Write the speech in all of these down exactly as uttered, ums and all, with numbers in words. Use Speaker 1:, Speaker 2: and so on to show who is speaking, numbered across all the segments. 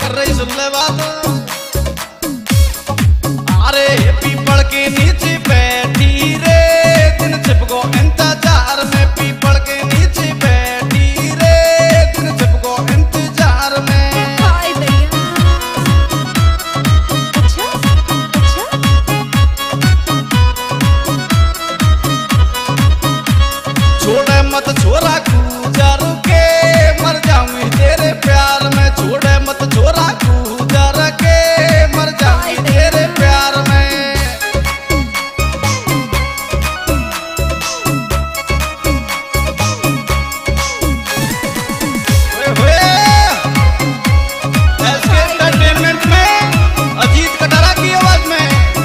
Speaker 1: कर रही, सुन ले बात। अरे पीपल के नीचे बैठी रे, दिन छिपको इंतजार में। पीपल के नीचे बैठी रे, दिन छिपको इंतजार में।
Speaker 2: हाय भैया, अच्छा अच्छा।
Speaker 1: छोड़े मत छोरा गुजर के, मर जाऊंगी तेरे प्यार में। छोड़े मत छोरा गुजर के, मर जाऊंगी तेरे प्यार में। एसके एंटरटेनमेंट में अजीत कटारा की आवाज में।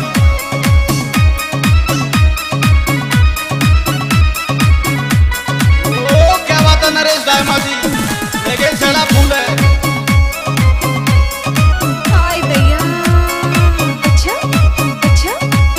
Speaker 1: ओ क्या बात है नरेश दायमा जी, लेकिन चला फूल है।
Speaker 2: हाय भैया, अच्छा अच्छा।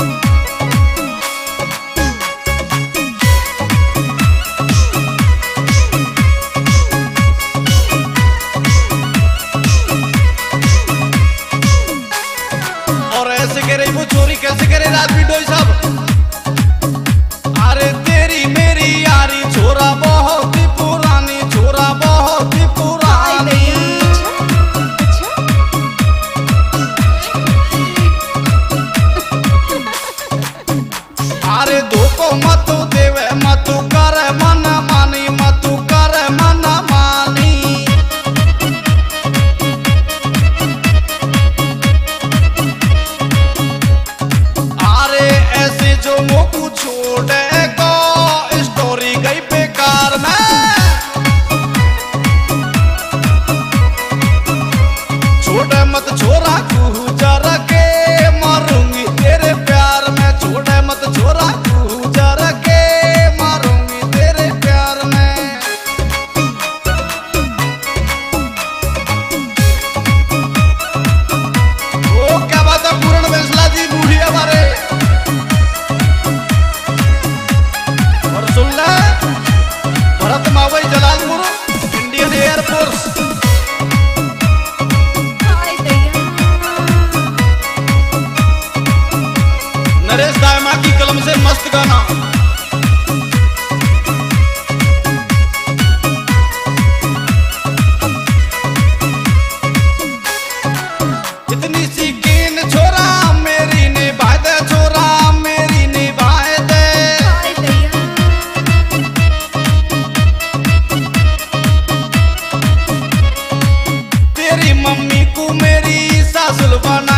Speaker 1: और ऐसे करे वो चोरी कैसे करे राजवी डोई साहब। अरे तेरी मेरी यारी छोरा बहुत ही पुरानी, छोरा बहुत ही
Speaker 2: हाय
Speaker 1: पुरानी।
Speaker 2: भैया, अच्छा अच्छा।
Speaker 1: अरे धोखो मत देवे मत कर मन मानी, मत कर मन मानी। अरे ऐसे जो मोकू छोड़ेगा, स्टोरी गई बेकार में। छोड़े मत छोरा गुजर के, मारूंगी तेरे प्यार में। छोड़े मत छोरा गुजर के, मारूंगी तेरे प्यार में। ओ क्या बात है पूर्ण बेसला जी, बूढ़ी हमारे। और सुन ले Bharat Mavai Jalalpur Indian air force.
Speaker 2: Hi भैया,
Speaker 1: नरेश दायमा की कलम से मस्त गाना। इतनी सी कीन छोरा मेरी निभाए दे, छोरा मेरी निभाए दे।
Speaker 2: हाय भैया,
Speaker 1: तेरी मम्मी को मेरी सासुल बना